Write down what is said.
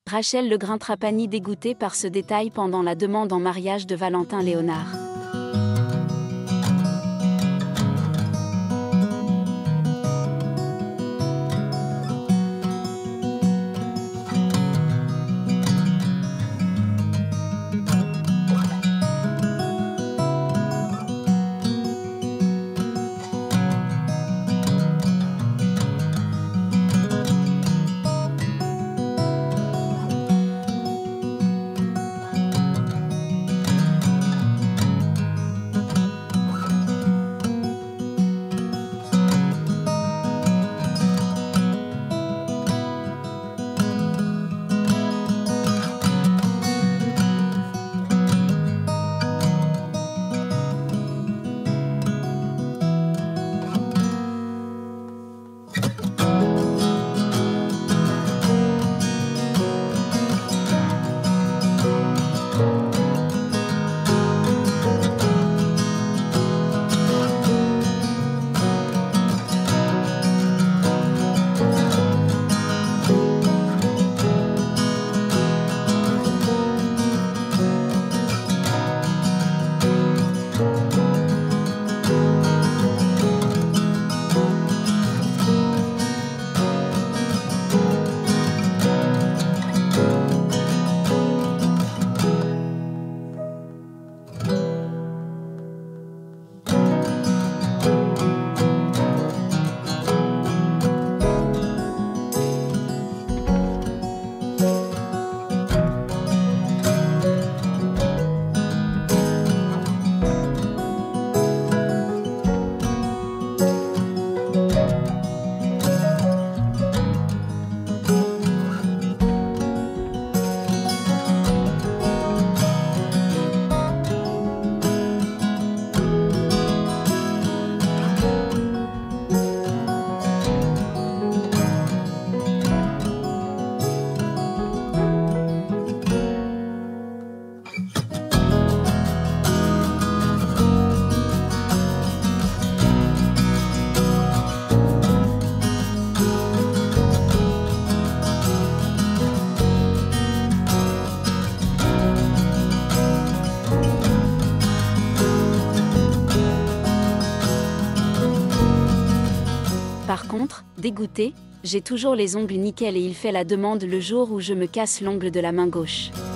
Rachel Legrin-Trapani dégoûtée par ce détail pendant la demande en mariage de Valentin Léonard. Par contre, dégoûté, j'ai toujours les ongles nickel et il fait la demande le jour où je me casse l'ongle de la main gauche.